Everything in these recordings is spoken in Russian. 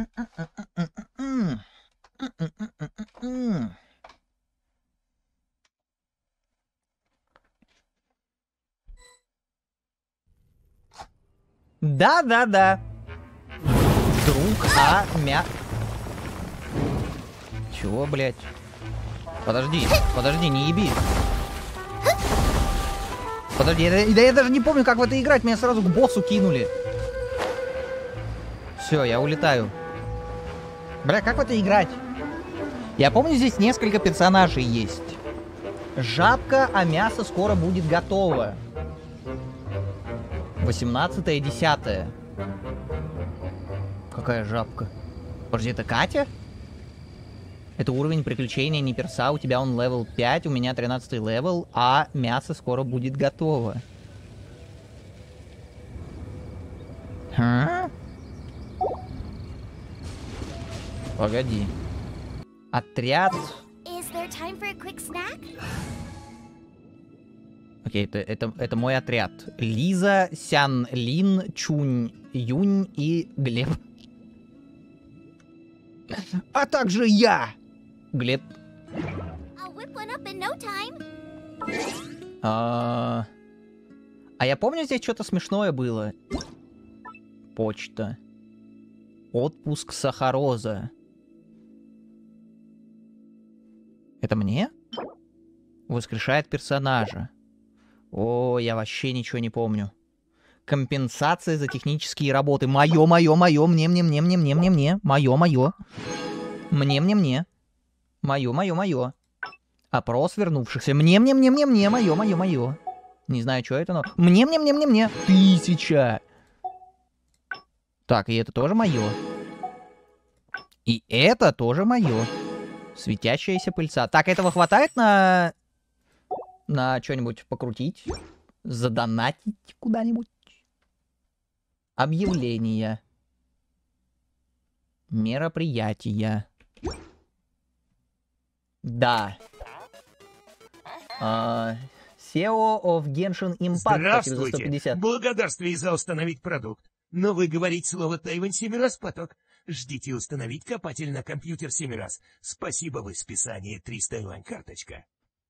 Да-да-да. Друг Чего, блядь? Подожди, не еби. Подожди, я даже не помню, как в это играть. Меня сразу к боссу кинули. Все, я улетаю. Бля, как в это играть? Я помню, здесь несколько персонажей есть. Жабка, а мясо скоро будет готово. 18-е, 10-е. Какая жабка? Подожди, это Катя? Это уровень приключения не перса, у тебя он левел 5, у меня 13-й левел, а мясо скоро будет готово. Погоди. Отряд. Окей, это мой отряд. Лиза, Сян, Лин, Чунь, Юнь и Глеб. А также я! Глеб. А я помню, здесь что-то смешное было. Почта. Отпуск Сахароза. Это мне? Воскрешает персонажа. О, я вообще ничего не помню. Компенсация за технические работы. Мое, мне. Мое. Мне. Мое. Опрос вернувшихся. Мне. Мое. Не знаю, что это, но... Мне. 1000. Так, и это тоже мое. И это тоже мое. Светящаяся пыльца. Так, этого хватает на что-нибудь покрутить? Задонатить куда-нибудь? Объявления. Мероприятия. Да. SEO of Genshin Impact. Здравствуйте. Благодарствую за установить продукт. Но вы говорить слово Тайвань 7 раз поток. Ждите установить копатель на компьютер 7 раз. Спасибо, вы списание 300 юань карточка.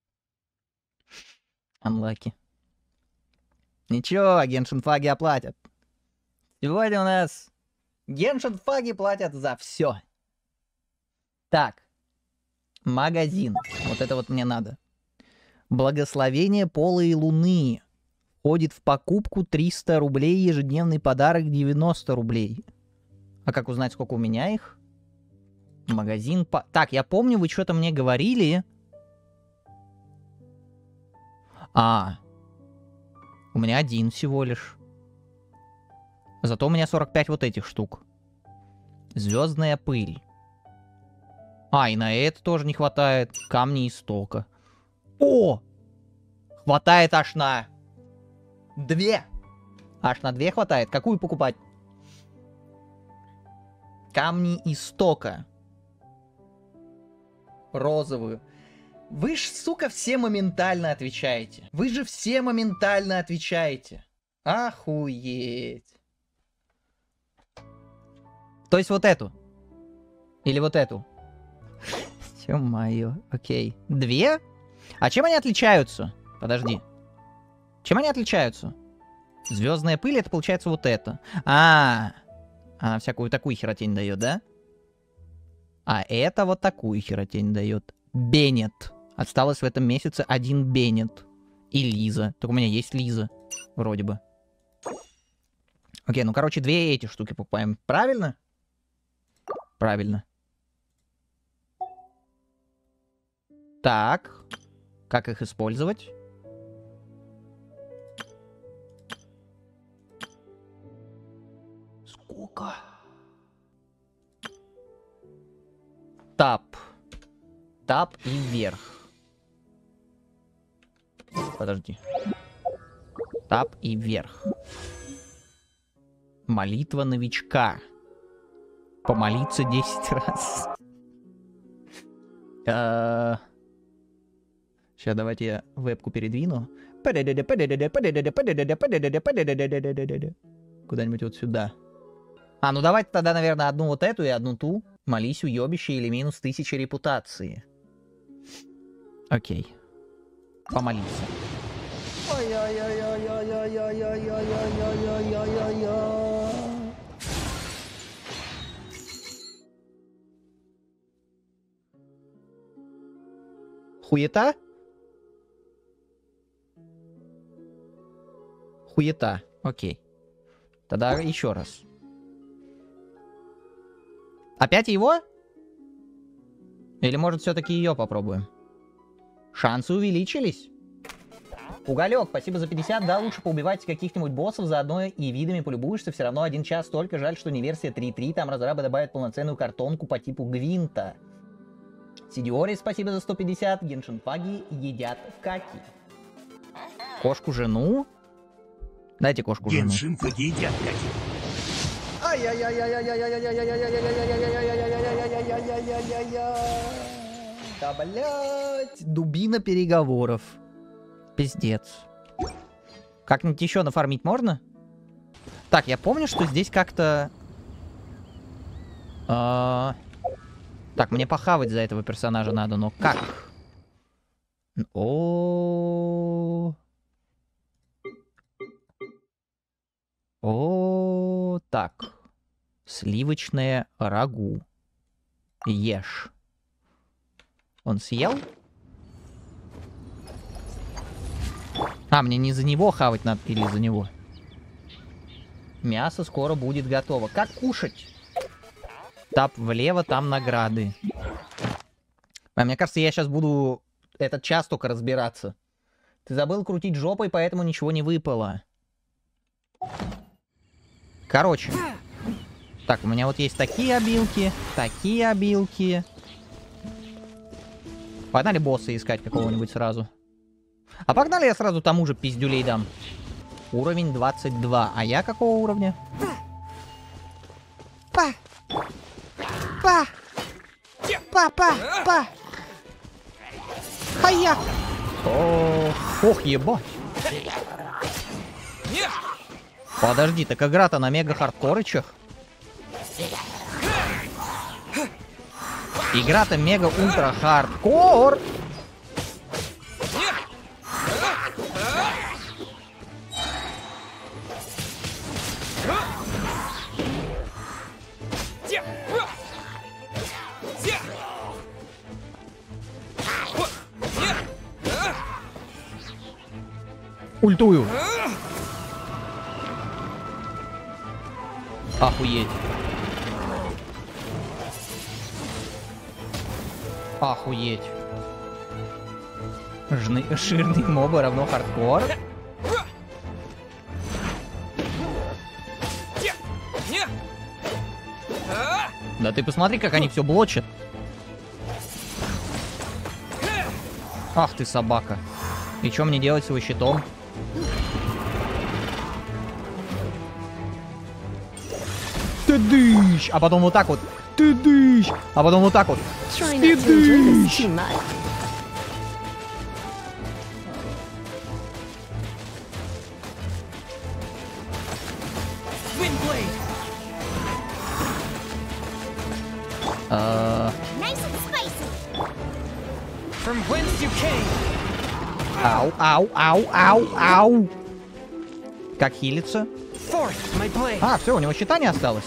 Unlucky. Ничего, Genshin фаги оплатят. Сегодня у нас Genshin фаги платят за все. Так. Магазин. Вот это вот мне надо. Благословение полой луны. Входит в покупку 300 рублей, ежедневный подарок 90 рублей. А как узнать, сколько у меня их? Магазин... Так, я помню, вы что-то мне говорили. У меня один всего лишь. Зато у меня 45 вот этих штук. Звездная пыль. И на это тоже не хватает. Камни истока. О! Хватает аж на... 2. Аж на 2 хватает. Какую покупать? Камни истока. Розовую. Вы ж, сука, все моментально отвечаете. Охуеть. То есть вот эту? Или вот эту? Ё-моё. Окей. 2? А чем они отличаются? Подожди. Чем они отличаются? Звездная пыль, это получается вот это. Она всякую такую херотень дает, да? А это вот такую херотень дает. Беннет. Осталось в этом месяце 1 Беннет. И Лиза. Только у меня есть Лиза. Вроде бы. Окей, ну короче, 2 эти штуки покупаем. Правильно? Правильно. Так. Как их использовать? Сколько? Тап. Тап и вверх. Подожди. Тап и вверх. Молитва новичка. Помолиться 10 раз. Сейчас давайте я вебку передвину. Куда-нибудь вот сюда. А, ну давайте тогда, наверное, одну вот эту и одну ту. Молись, уебище, или минус 1000 репутации. Окей. Помолиться. Хуета? Хуета. Окей. Тогда еще раз. Опять его? Или может все-таки ее попробуем? Шансы увеличились. Уголек, спасибо за 50. Да, лучше поубивайте каких-нибудь боссов, заодно и видами полюбуешься. Все равно 1 час только. Жаль, что не версия 3.3. Там разрабы добавят полноценную картонку по типу Гвинта. Сидиори, спасибо за 150. Геншинфаги едят каки. Кошку жену? Дайте кошку жену. Геншинфаги едят каки. Да, блядь. Дубина переговоров. Пиздец. Как-нибудь еще нафармить можно? Так, я помню, что здесь как-то... Так, мне похавать за этого персонажа надо, но как? О, так. Сливочное рагу. Ешь. Он съел? А, мне не за него хавать надо, или за него? Мясо скоро будет готово. Как кушать? Тап влево, там награды. А мне кажется, я сейчас буду этот час только разбираться. Ты забыл крутить жопой, поэтому ничего не выпало. Короче. Так, у меня вот есть такие обилки, такие обилки. Погнали босса искать какого-нибудь сразу. А погнали я сразу тому же пиздюлей дам. Уровень 22. А я какого уровня? Па! Па! Па! Па! Па! Хая! Ох, ебать! Подожди, так игра-то на мега-хардкорычах? Игра-то мега-ультра-хардкор! Ультую. Охуеть. Охуеть. Жирный моба равно хардкор. Да ты посмотри, как они все блочат. Ах ты собака. И что мне делать с его щитом? Ты-дыщ! А потом вот так вот. Ты-дыщ! А потом вот так вот. Ты-дыщ! Ау, ау, ау, ау, ау. Как хилится? А, все, у него щита не осталось.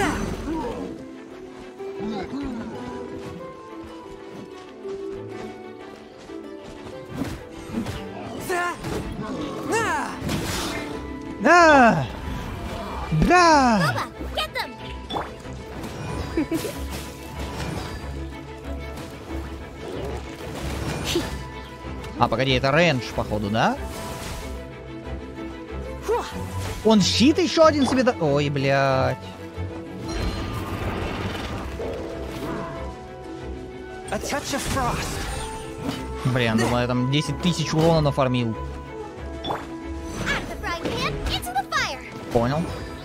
Да! Да! А, погоди, это рейндж, походу, да? Он щит еще один себе... Ой, блядь. Блин, думаю, я там 10 тысяч урона нафармил. Понял.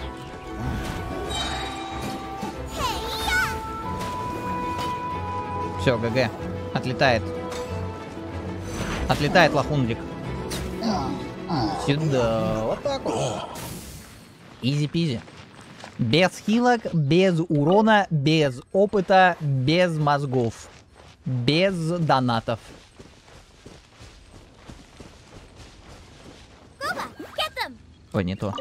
Все, ГГ. Отлетает. Отлетает лохундрик. Сюда. Вот так вот. Изи-пизи. Без хилок, без урона, без опыта, без мозгов. Без донатов. Ой, не то.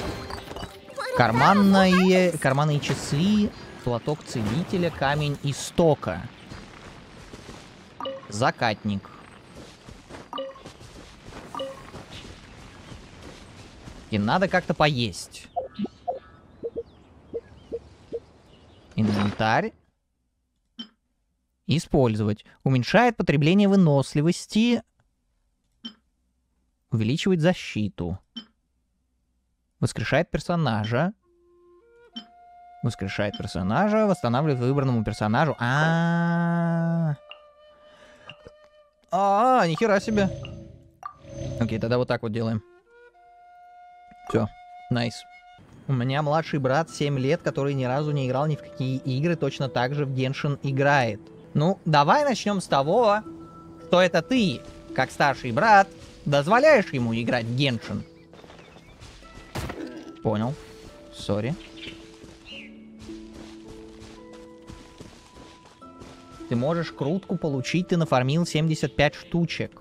Карманные часы, платок целителя, камень истока. Закатник. И надо как-то поесть. Инвентарь. Использовать. Уменьшает потребление выносливости. Увеличивает защиту. Воскрешает персонажа. Воскрешает персонажа. Восстанавливает выбранному персонажу. Нихера себе. Окей, тогда вот так вот делаем. Все, найс. У меня младший брат 7 лет, который ни разу не играл ни в какие игры, точно так же в Геншин играет. Ну, давай начнем с того, что это ты, как старший брат, дозволяешь ему играть в Геншин. Понял. Сори. Ты можешь крутку получить, ты нафармил 75 штучек.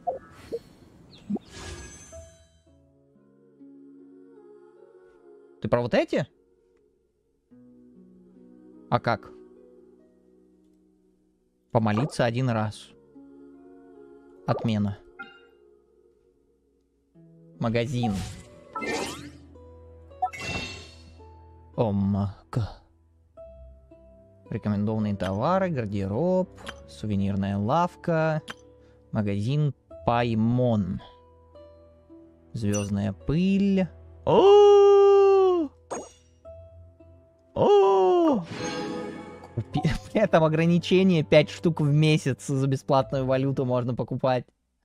Ты про вот эти? А как? Помолиться 1 раз. Отмена. Магазин. Омака. Рекомендованные товары, гардероб, сувенирная лавка, магазин Паймон. Звездная пыль. Там ограничение 5 штук в месяц за бесплатную валюту можно покупать.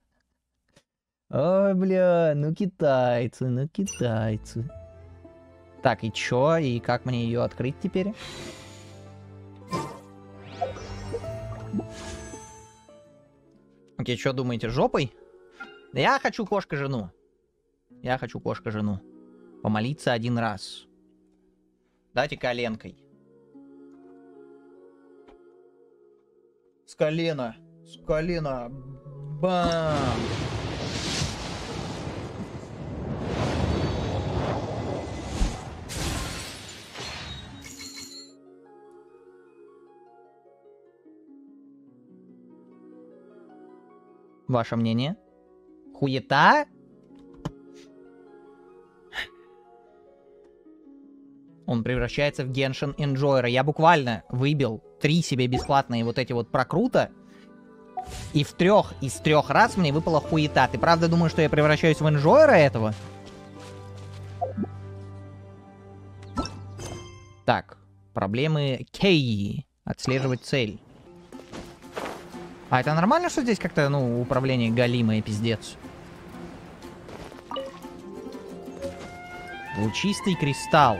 Ой, бля, ну китайцы, ну китайцы. Так, и чё? И как мне ее открыть теперь? Окей, что думаете, жопой? Да я хочу кошка-жену. Я хочу кошка-жену. Помолиться 1 раз. Дайте коленкой. С колена. С колена. Бам! Ваше мнение? Хуета? Он превращается в Геншин Энджойера. Я буквально выбил 3 себе бесплатные вот эти вот прокрута. И в 3 из 3 раз мне выпала хуета. Ты правда думаешь, что я превращаюсь в Энджойера этого? Так. Проблемы Кей. Отслеживать цель. А это нормально, что здесь как-то, ну, управление галимое, пиздец? Лучистый кристалл.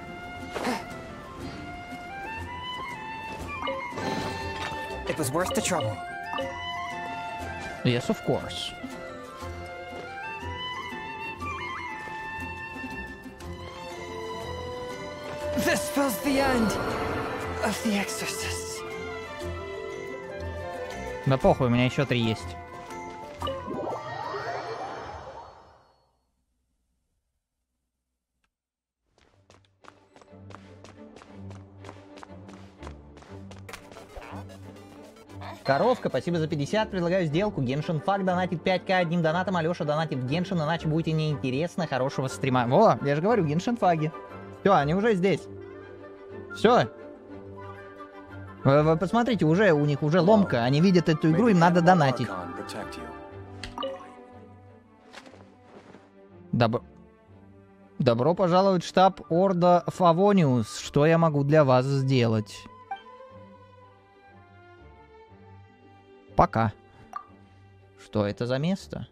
It was worth the trouble. Yes, of course. This spells the end of the Exorcist. Да похуй, у меня еще 3 есть. Коровка, спасибо за 50, предлагаю сделку. Геншин Фак донатит 5к одним донатом, Алёша донатит в Геншин, иначе будете неинтересно. Хорошего стрима. Во, я же говорю, Геншин Фаги. Все, они уже здесь. Все. Вы посмотрите, уже у них уже ломка. Они видят эту игру, им надо донатить. Добро пожаловать в штаб Орда Фавониус. Что я могу для вас сделать? Пока. Что это за место?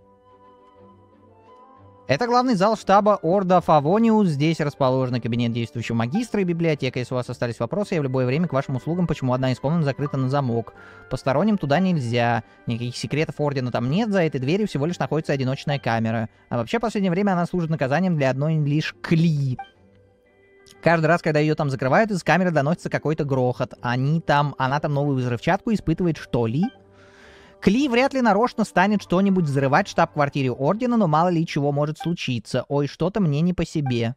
Это главный зал штаба Орда Фавониус. Здесь расположен кабинет действующего магистра и библиотека. Если у вас остались вопросы, я в любое время к вашим услугам. Почему одна из комнат закрыта на замок? Посторонним туда нельзя. Никаких секретов Ордена там нет. За этой дверью всего лишь находится одиночная камера. А вообще, в последнее время она служит наказанием для одной лишь Кли. Каждый раз, когда ее там закрывают, из камеры доносится какой-то грохот. Она там новую взрывчатку испытывает, что ли? Кли вряд ли нарочно станет что-нибудь взрывать в штаб-квартире Ордена, но мало ли чего может случиться. Ой, что-то мне не по себе.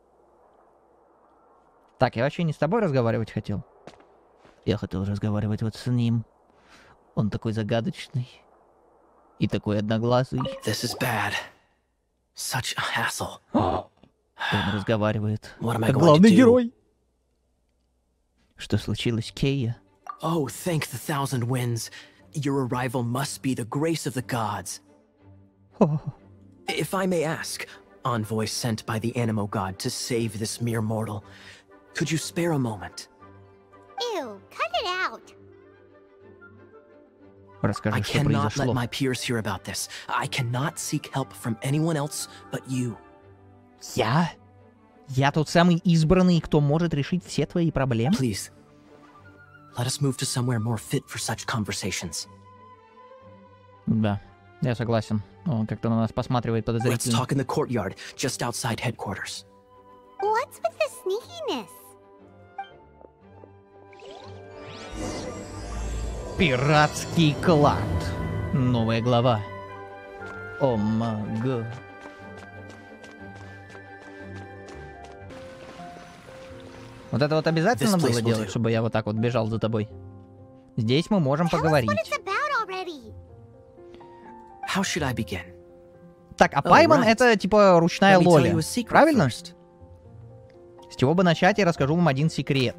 Так, я вообще не с тобой разговаривать хотел. Я хотел разговаривать вот с ним. Он такой загадочный. И такой одноглазый. This is bad. Such a hassle. Он разговаривает. What am I Как going главный to do? герой. Что случилось, Кейя? Oh, thank the thousand winds. Your arrival must be the grace of the gods. If I may ask, envoy sent by the Animo god to save this mere mortal, could you spare a moment? Ew, cut it out. Расскажи, I что cannot let произошло. my peers hear about this. I cannot seek help from anyone else but you. Я? Я тот самый избранный, кто может решить все твои проблемы? Please, let us move to somewhere more fit for such conversations. Да, я согласен. Он как-то на нас посматривает Let's подозрительно. talk in the courtyard, just outside headquarters. What's with the sneakiness? Пиратский клад. Новая глава. Омага. Вот это вот обязательно This place было will делать, do. чтобы я вот так вот бежал за тобой? Здесь мы можем Tell us поговорить. what it's about already. How should I begin? Так, а Oh, Пайман right. это типа ручная Let me tell Лоли. you a secret Правильно? first. С чего бы начать, я расскажу вам один секрет.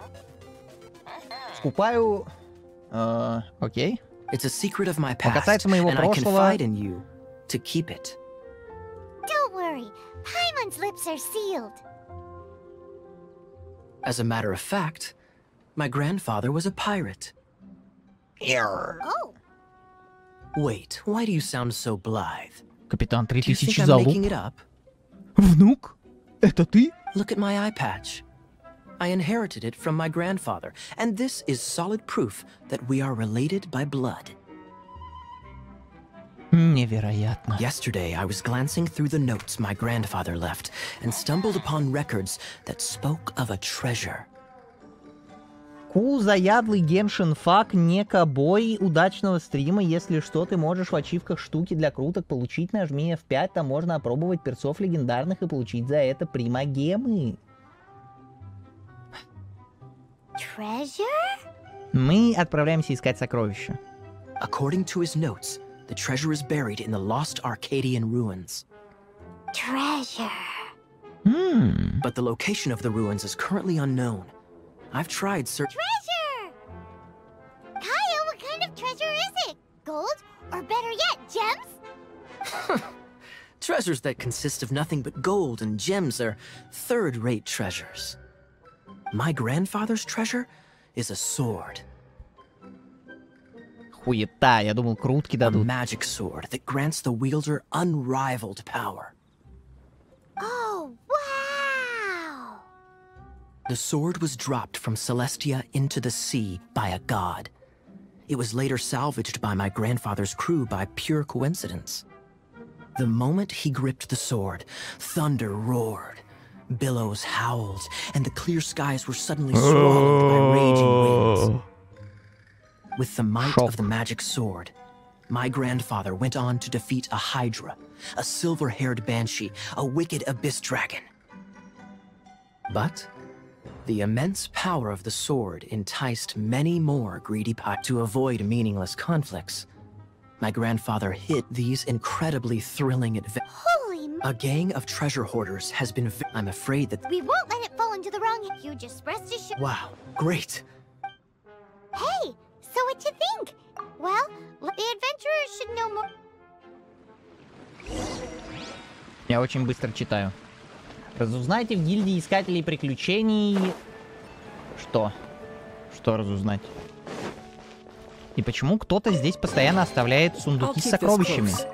Скупаю... Окей. It's a secret of my Он past, касается моего and I прошлого. confide in you to keep it. Don't worry, Paimon's lips are sealed. As a matter of fact, my grandfather was a pirate. Oh, Wait, why do you sound so blithe? Капитан Do you think 3000 I'm залуп. making it up? Внук? Это ты? Look at my eye patch. I inherited it from my grandfather, and this is solid proof that we are related by blood. Невероятно. Yesterday, I was glancing through the notes my grandfather left and stumbled upon records that spoke of a treasure. Ку, заядлый Геншин Фак, не кобой, удачного стрима. Если что, ты можешь в ачивках штуки для круток получить, нажми F5, там можно опробовать перцов легендарных и получить за это примагемы. treasure? Мы отправляемся искать сокровища. According to his notes, the treasure is buried in the lost Arcadian ruins. Treasure. But the location of the ruins is currently unknown. I've tried searching. Treasure! Kyle, what kind of treasure is it? Gold? Or better yet, gems? Treasures that consist of nothing but gold and gems are third-rate treasures. My grandfather's treasure is a sword. Хуета, я думал, крутки A дадут. magic sword that grants the wielder unrivaled power. Oh, wow! The sword was dropped from Celestia into the sea by a god. It was later salvaged by my grandfather's crew by pure coincidence. The moment he gripped the sword, thunder roared, billows howled, and the clear skies were suddenly swallowed by raging winds. With the might of the magic sword, my grandfather went on to defeat a Hydra, a silver-haired banshee, a wicked abyss dragon. But the immense power of the sword enticed many more greedy pirates to avoid meaningless conflicts. My grandfather hid these incredibly thrilling adventures. Holy A gang of treasure hoarders has been I'm afraid that We won't let it fall into the wrong hands. You just rest assured. Wow, great. Hey, so what you think? Well, the adventurers should know more. Я очень быстро читаю. Разузнайте в гильдии искателей приключений... Что? Что разузнать? И почему кто-то здесь постоянно оставляет I'll сундуки с keep this сокровищами? close.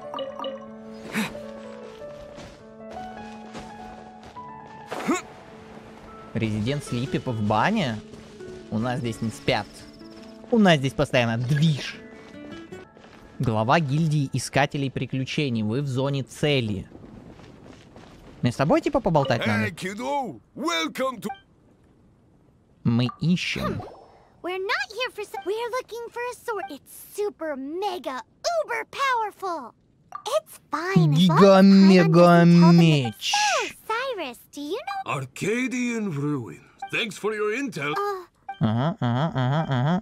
Резидент Слипи в бане? У нас здесь не спят. У нас здесь постоянно движ. Глава гильдии искателей приключений. Вы в зоне цели. Мне с тобой типа поболтать надо? Hey, kiddo! Welcome to... Мы ищем. We're not here for some. We're looking for a sword. It's super mega uber powerful. It's fine. as long as Paimon doesn't tell them Гига-мега-меч. it's so, Cyrus, do you know? Arcadian ruin. Thanks for your intel. Ага, ага, ага, ага.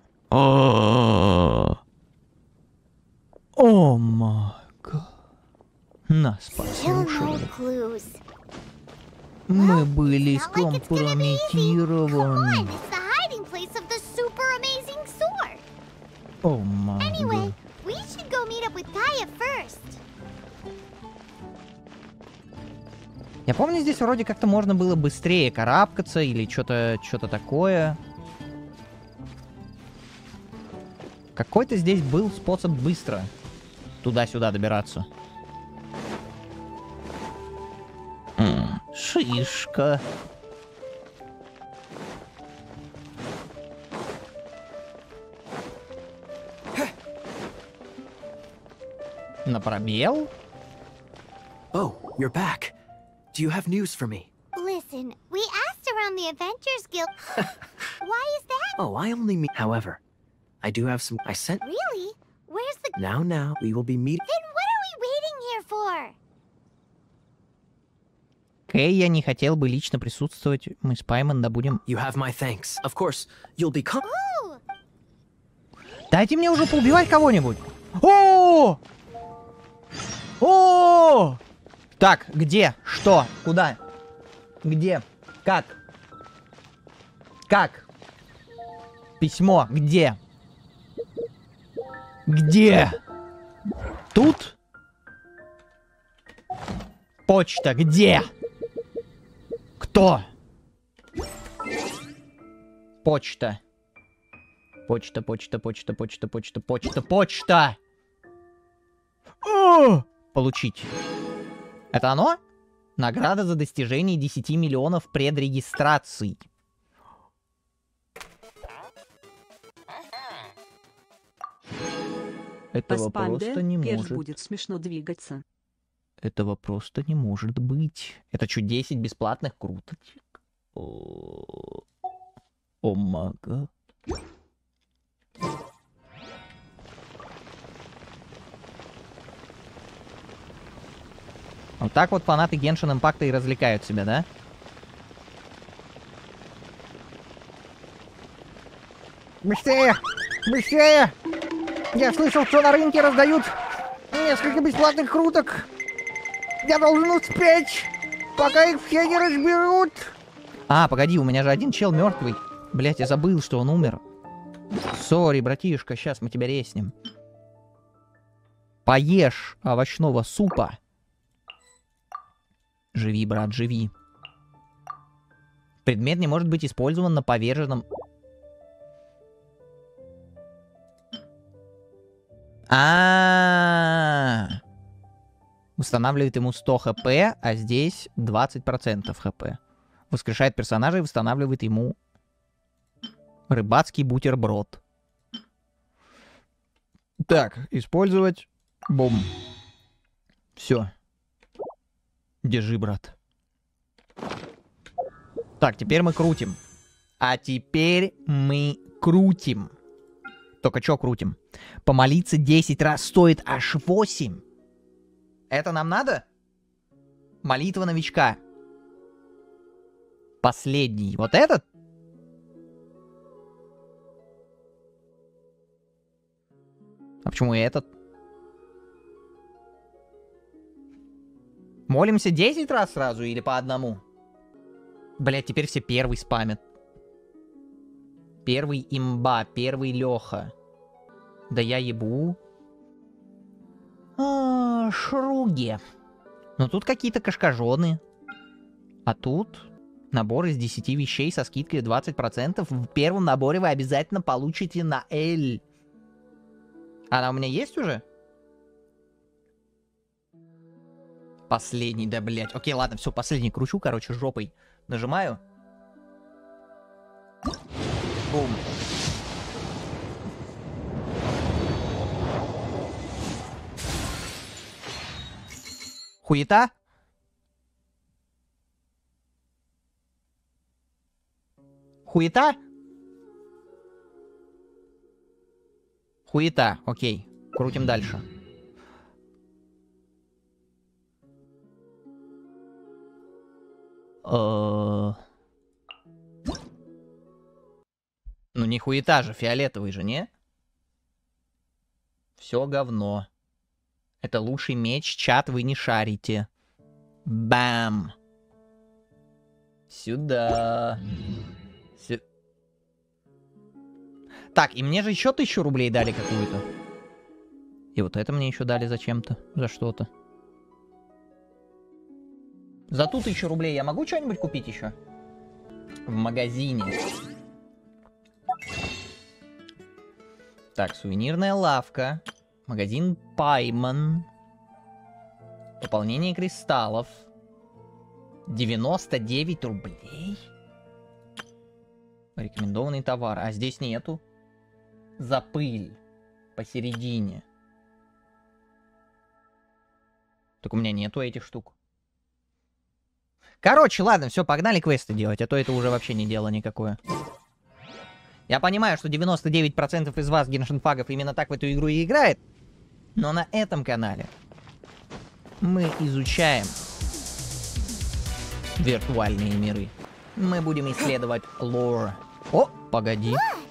О май гад. Нас Still no послушали. clues. Мы были It's not like it's gonna be easy. Come on, скомпрометированы. it's the hiding place of the super amazing sword. О май Anyway, гад. we should go meet up with Kaya first. Я помню, здесь вроде как-то можно было быстрее карабкаться или что-то такое. Какой-то здесь был способ быстро туда-сюда добираться. Шишка. На пробел? Oh, you're back. Do you have news for me? Listen, we asked around the Adventures Guild. Why is that? Oh, I only mean. However, I do have some. I sent. Really? Where's the... Now, we will be meeting. Then what are we waiting here for? Кэй, я не хотел бы лично присутствовать. Мы с Паймон добудем... You have my thanks. Of course, you'll be. Ooh, Дайте мне уже поубивать кого-нибудь. О! О! Так, где? Что? Куда? Где? Как? Как? Письмо. Где? Где? Тут? Почта. Где? Кто? Почта. Почта, почта, почта, почта, почта, почта, почта. О! Получить. Это оно? Награда за достижение 10 миллионов предрегистраций. Этого просто не может. Будет смешно двигаться. Этого просто не может быть. Это что, 10 бесплатных круточек? О мага. Вот так вот фанаты Геншин Импакта и развлекают себя, да? Быстрее! Быстрее! Я слышал, что на рынке раздают несколько бесплатных круток. Я должен успеть, пока их все не разберут. А, погоди, у меня же один чел мертвый. Блять, я забыл, что он умер. Сори, братишка, сейчас мы тебя резнем. Поешь овощного супа. Живи, брат, живи. Предмет не может быть использован на поверженном... Восстанавливает ему 100 хп, а здесь 20% хп. Воскрешает персонажа и восстанавливает ему рыбацкий бутерброд. Так, использовать. Бум. Все. Держи, брат. Так, теперь мы крутим. А теперь мы крутим. Только что крутим? Помолиться 10 раз стоит аж 8. Это нам надо? Молитва новичка. Последний. Вот этот? А почему и этот? Молимся 10 раз сразу или по одному? Блять, теперь все первый спамят. Первый имба, первый Леха. Да я ебу. Шруги. Но тут какие-то кашкажоны. А тут набор из 10 вещей со скидкой 20%. В первом наборе вы обязательно получите на L. Она у меня есть уже? Последний, да, блять. Окей, ладно, все, последний кручу, короче, жопой. Нажимаю. Бум. Хуета? Хуета? Хуета, окей. Крутим дальше. Ну не хуета же, фиолетовый же, не? Все говно. Это лучший меч, чат, вы не шарите. Бам. Сюда. Так, и мне же еще 1000 рублей дали какую-то. И вот это мне еще дали зачем-то, за что-то. За ту 1000 рублей я могу что-нибудь купить еще? В магазине. Так, сувенирная лавка. Магазин Пайман. Пополнение кристаллов. 99 рублей? Рекомендованный товар. А здесь нету. За пыль. Посередине. Так у меня нету этих штук. Короче, ладно, все, погнали квесты делать, а то это уже вообще не дело никакое. Я понимаю, что 99% из вас, геншинфагов, именно так в эту игру и играет. Но на этом канале мы изучаем виртуальные миры. Мы будем исследовать лор. О, погоди.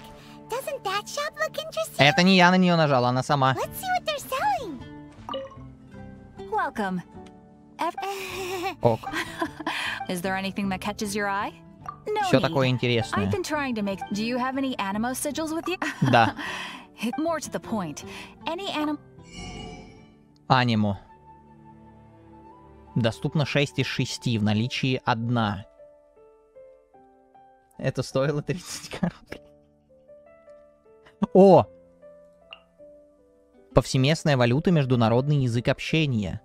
Это не я на нее нажал, она сама. Welcome. Ок. Is there anything that catches your eye? No. Все такое интересное. I've been trying to make. Do you have any Animo sigils with you? Да. More to the point. Any Animo. Анимо. Доступно 6 из 6, в наличии 1. Это стоило 30 рублей. О! Повсеместная валюта, международный язык общения.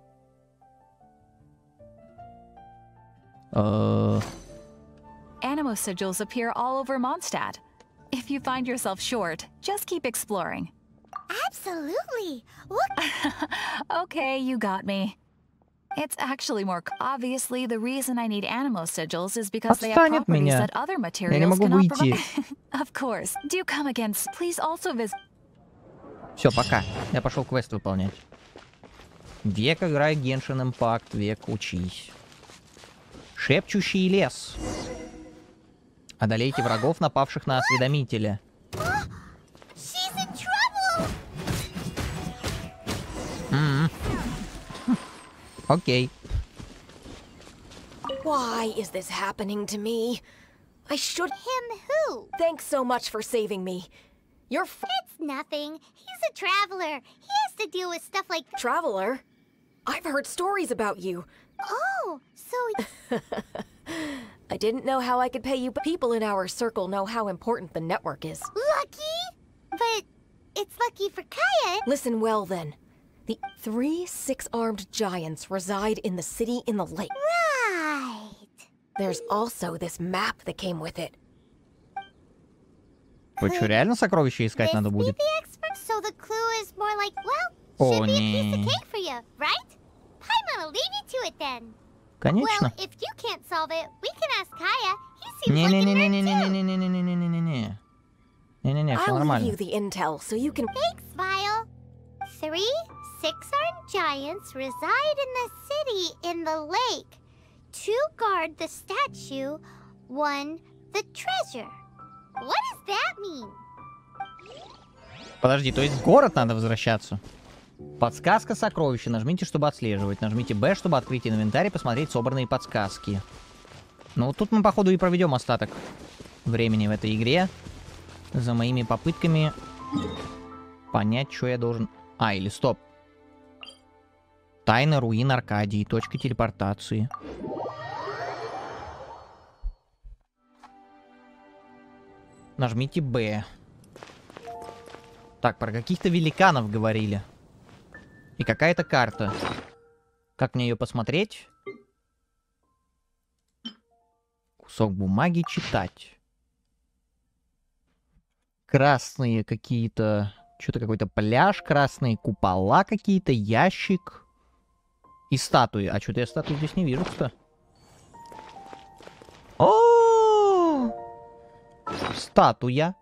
Animo sigils appear all over Mondstadt. If you find yourself short, just keep exploring. Absolutely. Look. Okay, you got me. It's actually more obviously the reason I need Animo sigils is because they have properties that other materials cannot provide. Of course. Do come again. Please also visit. Все, пока. Я пошел квест выполнять. Век играй Genshin Impact, век учись. Шепчущий лес. Одолейте врагов, напавших на осведомителя. Окей. Why is this happening to me? I should... Him who? Thanks so much for saving me. You're It's nothing. He's a traveler. He has to deal with stuff like... Traveler? I've heard stories about you. Oh, so... I didn't know how I could pay you, but people in our circle know how important the network is. Lucky? But it's lucky for Kaya. Listen well, then. The 3 6-armed giants reside in the city in the lake. Right. There's also this map that came with it. Вы что, реально сокровища искать надо будет? So the clue is more like, well, should be a piece of cake for you, right? Paimon will leave you to it then. Конечно. Well, if you can't solve it, we can ask Kaya. He seems like a nerd too. Не-не-не, все нормально. I'll leave you the intel so you can... Thanks, Vile. 3 6-armed giants reside in the city in the lake. 2 guard the statue, 1 the treasure. What does that mean? Подожди, то есть в город надо возвращаться? Подсказка сокровища. Нажмите, чтобы отслеживать. Нажмите B, чтобы открыть инвентарь и посмотреть собранные подсказки. Ну вот тут мы, походу, и проведем остаток времени в этой игре. За моими попытками понять, что я должен... А, или стоп. Тайна руин Аркадии. Точка телепортации. Нажмите Б. Так, про каких-то великанов говорили. И какая-то карта. Как мне ее посмотреть? Кусок бумаги читать. Красные какие-то... Что-то какой-то пляж, красные купола какие-то, ящик. И статуи. А что-то я статуи здесь не вижу, кстати. О! Статуя.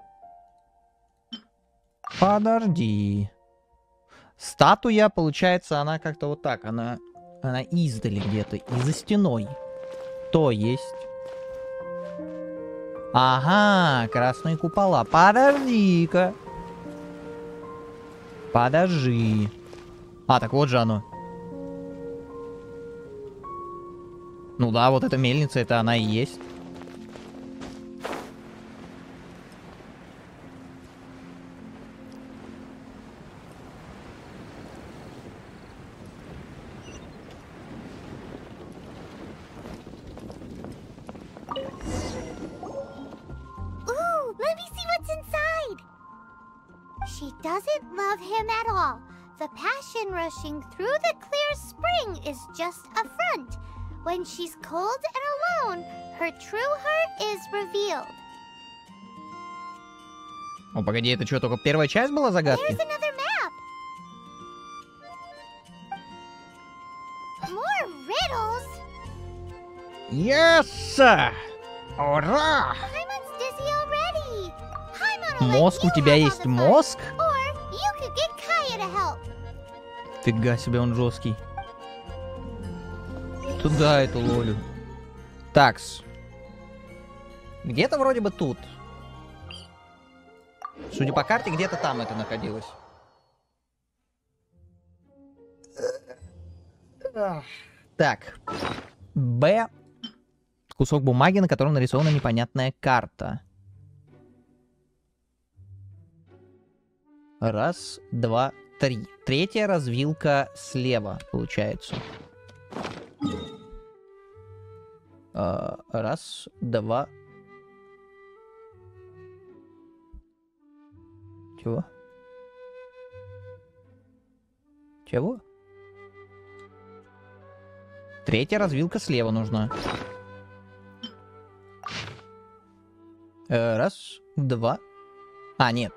Подожди. Статуя, получается, она как-то вот так. Она издали где-то. И за стеной. То есть... Ага, красные купола. Подожди-ка. Подожди. А, так вот же оно. Ну да, вот эта мельница, это она и есть. She doesn't love him at all. The passion rushing through the clear spring is just a front. When she's cold and alone, her true heart is revealed. О, погоди, это что, только первая часть была загадки? There's another map. More riddles. Yes! Ура! Paimon's dizzy already. Paimon will Мозг, у тебя есть мозг? Or you could get Kaya to help. Фига себе, он жесткий. Туда эту лолю. Такс. Где-то вроде бы тут. Судя по карте, где-то там это находилось. Так. Б. Кусок бумаги, на котором нарисована непонятная карта. Раз, два, три. Третья развилка слева, получается. Раз, два. Чего? Чего? Третья развилка слева нужна. Раз, два. А, нет.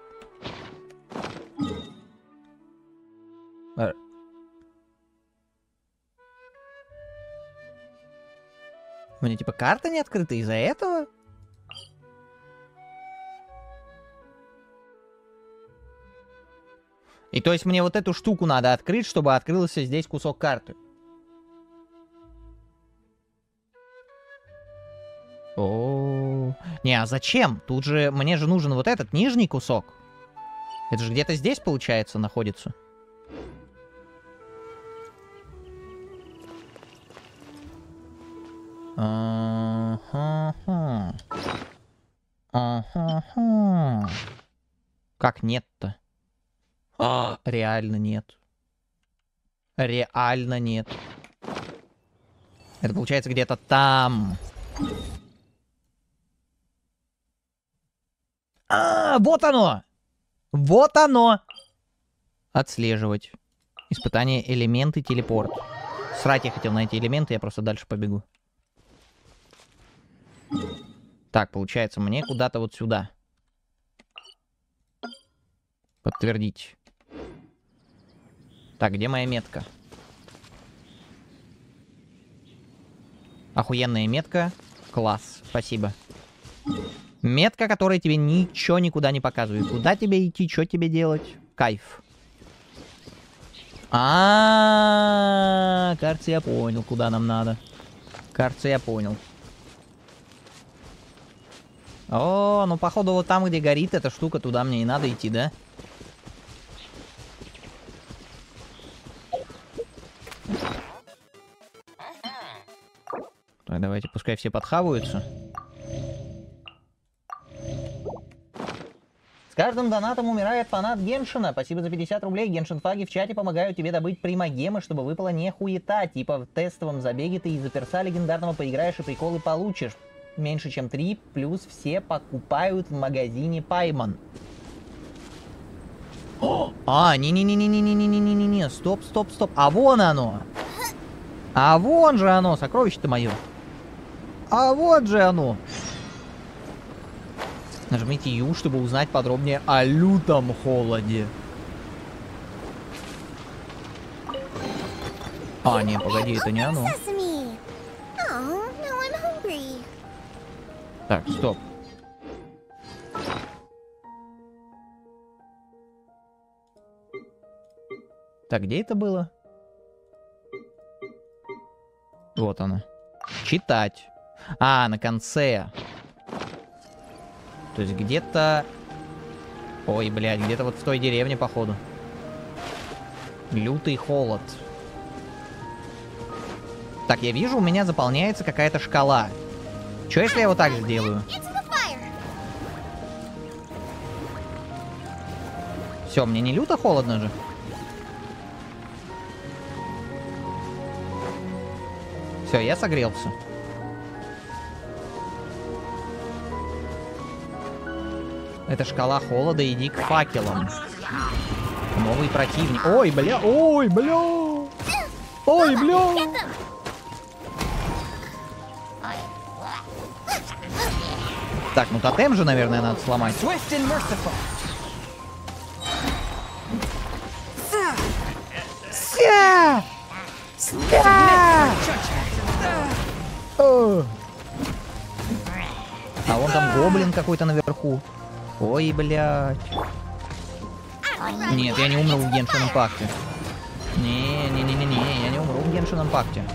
У меня типа карта не открыта из-за этого? И то есть мне вот эту штуку надо открыть, чтобы открылся здесь кусок карты. О, не, а зачем? Тут же мне же нужен вот этот нижний кусок. Это же где-то здесь, получается, находится. Ага. Ага. Как нет-то? Реально нет. Реально нет. Это получается где-то там. Вот оно! Вот оно! Отслеживать. Испытание элементы телепорт. Срать я хотел на эти элементы, я просто дальше побегу. Так, получается, мне куда-то вот сюда. Подтвердить. Так, где моя метка? Охуенная метка. Класс, спасибо. Метка, которая тебе ничего никуда не показывает. Куда тебе идти, что тебе делать? Кайф. Кажется, я понял, куда нам надо. Кажется, я понял. О, ну походу вот там, где горит эта штука, туда мне и надо идти, да? Так, давайте, пускай все подхаваются. С каждым донатом умирает фанат Геншина. Спасибо за 50 рублей. Геншин-фаги в чате помогают тебе добыть примагемы, чтобы выпала не хуета. Типа в тестовом забеге ты из-за перса легендарного поиграешь и приколы получишь. Меньше чем 3, плюс все покупают в магазине Paimon. Не-не-не-не-не-не-не-не-не-не. Стоп, стоп, стоп. А вон оно. А вон же оно, сокровище-то мое. А вот же оно. Нажмите Ю, чтобы узнать подробнее о лютом холоде. Не, погоди, это не оно. Так, стоп. Так, где это было? Вот оно. Читать. А, на конце. То есть где-то... Ой, блядь, где-то вот в той деревне, походу. Лютый холод. Так, я вижу, у меня заполняется какая-то шкала. Что, если я вот так сделаю? Все, мне не люто холодно же. Все, я согрелся. Это шкала холода, иди к факелам. Новый противник. Ой, бля, ой, бля. Ой, бля. Так, ну тотем же, наверное, надо сломать. А вон там гоблин какой-то наверху. Ой, блядь. Нет, я не умру в Геншин Импакте. Не, я не умру в Геншин Импакте.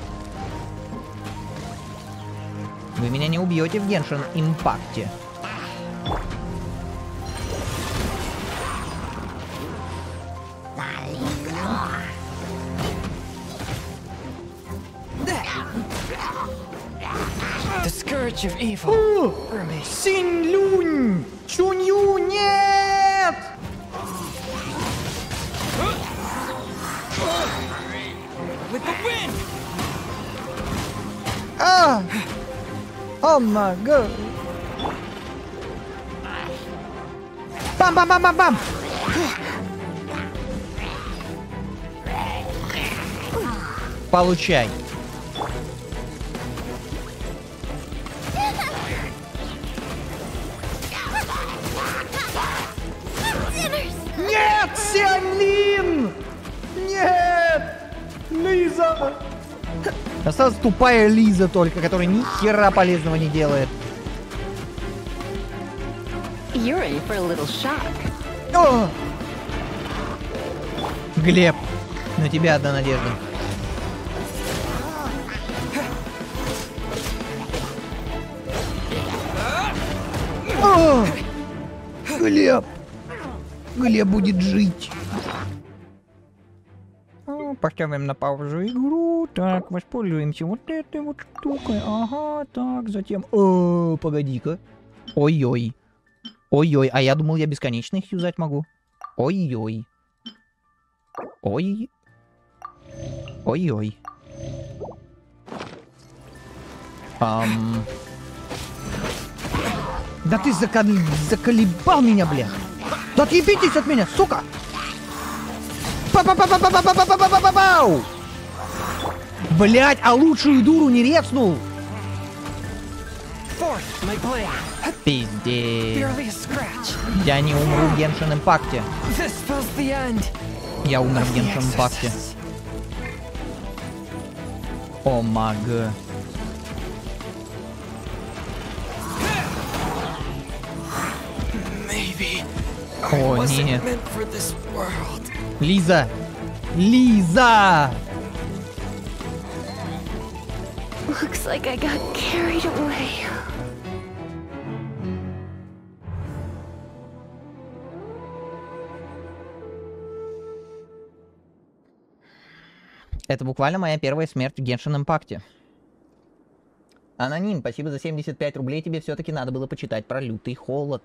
Вы меня не убьете в Геншин Импакте. The scourge of evil. Синь-Люнь! Чунь-Ю, нет! With the wind. А! О май гад! Бам-бам-бам-бам-бам! Получай. Нет, Сянь-Лин! Нет! Лиза! Осталась тупая Лиза только, которая ни хера полезного не делает. You're in for a little shock. О! Глеб, на тебя одна надежда. О! Глеб! Глеб будет жить. Поставим на паузу игру. Так, воспользуемся вот этой вот штукой. Ага, так, затем... О, погоди-ка. Ой-ой. Ой-ой, а я думал, я бесконечно их юзать могу. Ой-ой. Ой. Ой-ой. Да ты заколебал меня, бля. Да отъебитесь от меня, сука! Па-па-па-па-па-па-па-па-па-па-пау! Блять, а лучшую дуру не рецнул! Пиздец. Я не умру в Геншин Импакте. Я умер в Геншин Импакте. О мага. О нет. Лиза! Лиза! Looks like I got carried away. Это буквально моя первая смерть в Геншин Импакте. Аноним, спасибо за 75 рублей. Тебе все-таки надо было почитать про лютый холод.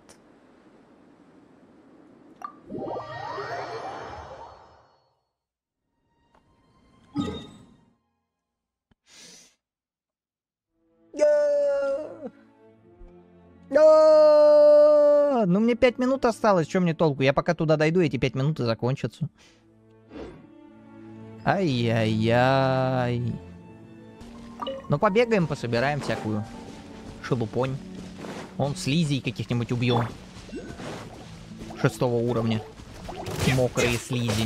Ну, мне 5 минут осталось, что мне толку? Я пока туда дойду, эти 5 минут и закончатся. Ай-яй-яй. Ну, побегаем, пособираем всякую шелупонь. Он слизей каких-нибудь убьем. 6-го уровня. Мокрые слизи.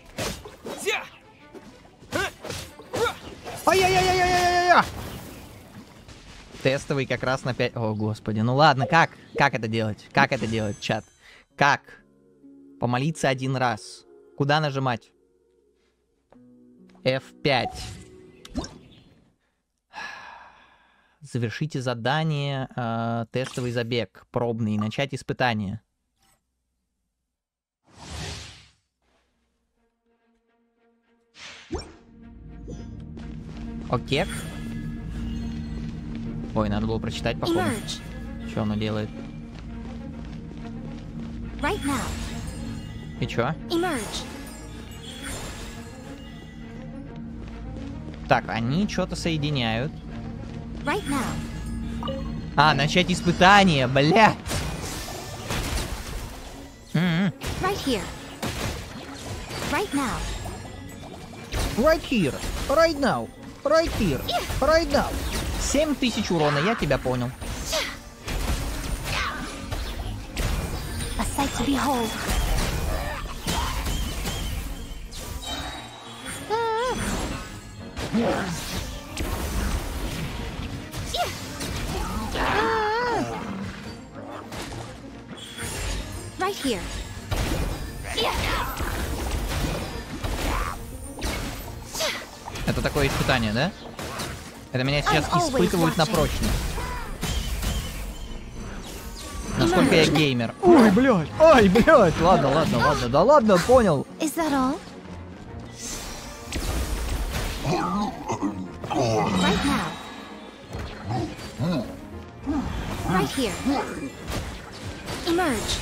Ай-яй-яй-яй-яй-яй-яй! Тестовый как раз на 5... О, господи. Ну ладно, как? Как это делать? Как это делать, чат? Как? Помолиться один раз. Куда нажимать? F5. Завершите задание, тестовый забег, пробный, начать испытание. Окей. Ой, надо было прочитать, походу. Что оно делает? И чё? Так, они что-то соединяют. А, начать испытание, бля! Right here, right now, right now. 7000 урона, я тебя понял. A sight to behold. Right here. Это такое испытание, да? Это меня сейчас испытывают на прочность. Насколько я геймер. Ой, блядь, ой, блядь. Ладно, ладно, ладно, да ладно, понял. Is that all? Right now. Right here. Emerge.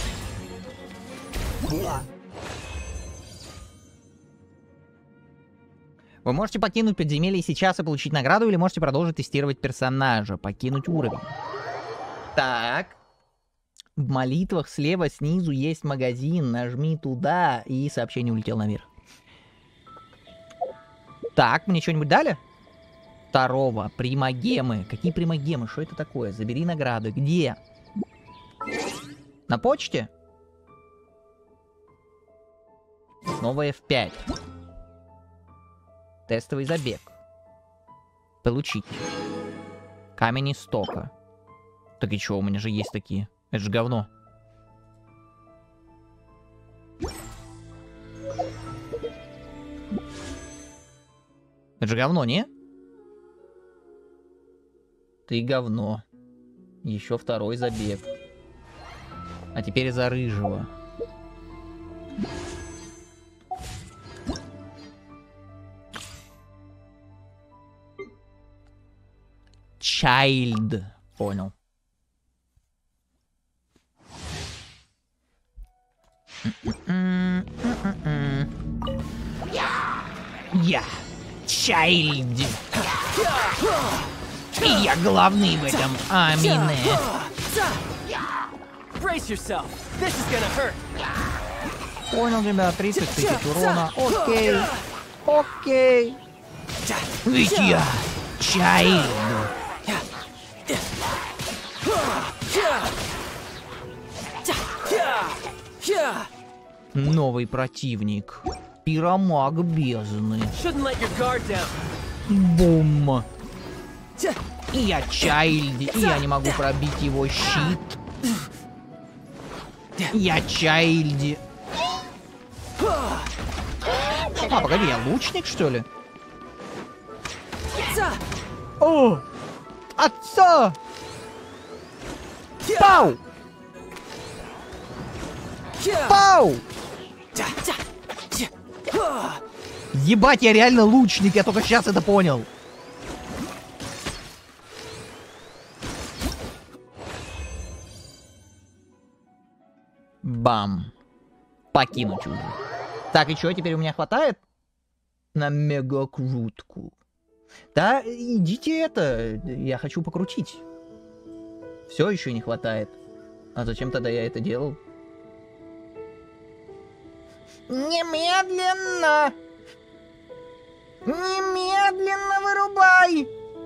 Вы можете покинуть подземелье сейчас и получить награду, или можете продолжить тестировать персонажа, покинуть уровень. Так. В молитвах слева снизу есть магазин, нажми туда, и сообщение улетело наверх. Так, мне что-нибудь дали? Второго, примагемы. Какие примагемы? Что это такое? Забери награды. Где? На почте? Снова F5. Тестовый забег. Получить. Камень истока. Так и чё, у меня же есть такие. Это же говно. Это же говно, не? Ты говно. Еще второй забег. А теперь за рыжего. Child. Понял. Я Child. И я главный в этом аниме. Понял, ребят, 30 тысяч урона. Окей. Окей. Ведь я Child. Новый противник. Пиромаг бездны. Бум. И я Child, и я не могу пробить его щит. Я Child. А, погоди, я лучник, что ли? О! Отца! Пау! Пау! Ебать, я реально лучник, я только сейчас это понял. Бам. Покинуть уже. Так, и что, теперь у меня хватает? На мега-крутку. Да, идите это, я хочу покрутить. Все еще не хватает. А зачем тогда я это делал? Немедленно! Немедленно вырубай!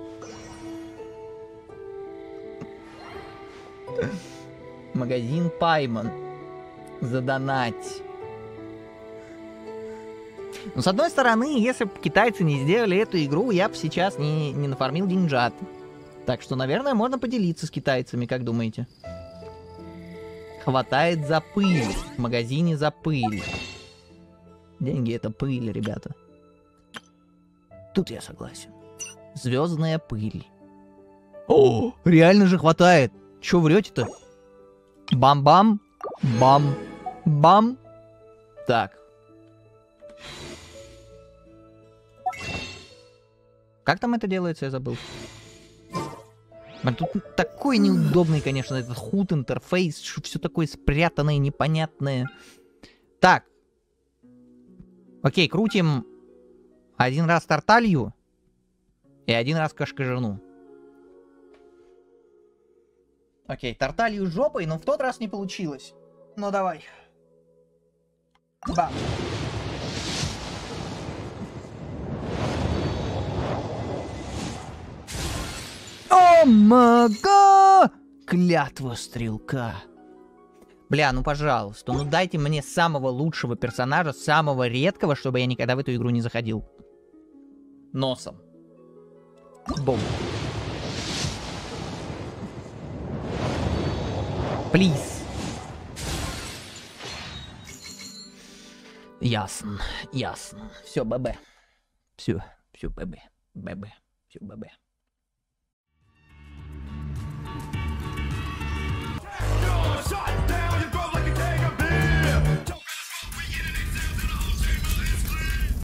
Магазин пойман. Задонать. Ну, с одной стороны, если бы китайцы не сделали эту игру, я бы сейчас не нафармил деньжат. Так что, наверное, можно поделиться с китайцами, как думаете? Хватает за пыль. В магазине за пыль. Деньги — это пыль, ребята. Тут я согласен. Звездная пыль. О, реально же хватает. Чё врете-то? Бам-бам. Бам-бам. Так. Как там это делается, я забыл. Тут такой неудобный, конечно, этот HUD интерфейс, все такое спрятанное, непонятное. Так. Окей, крутим один раз Тарталью и один раз Кашкажану. Окей, Тарталью жопой, но в тот раз не получилось. Ну давай. Бам. Омага! Клятва стрелка. Бля, ну пожалуйста, ну дайте мне самого лучшего персонажа, самого редкого, чтобы я никогда в эту игру не заходил. Носом. Бум. Плиз. Ясно, ясно. Все, ББ. Все, ББ. ББ. Все, ББ.